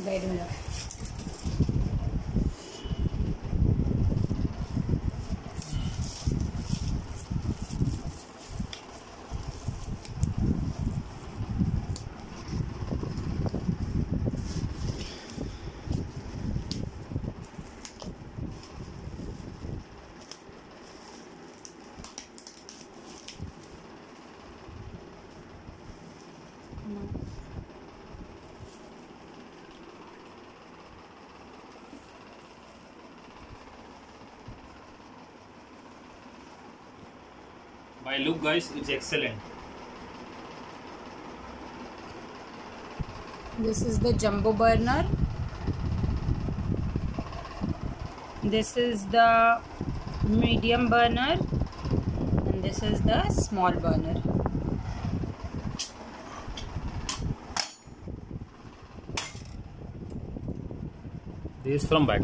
Bed में रख। By look, guys, it's excellent. This is the jumbo burner. This is the medium burner, and this is the small burner. This is from back.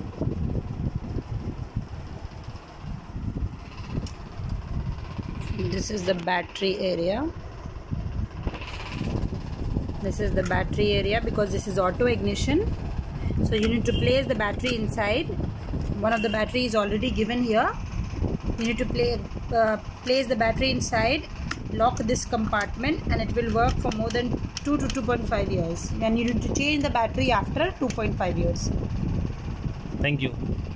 This is the battery area. This is the battery area because this is auto ignition. So you need to place the battery inside. One of the battery is already given here. You need to place the battery inside, lock this compartment, and it will work for more than 2 to 2.5 years. And you need to change the battery after 2.5 years. Thank you.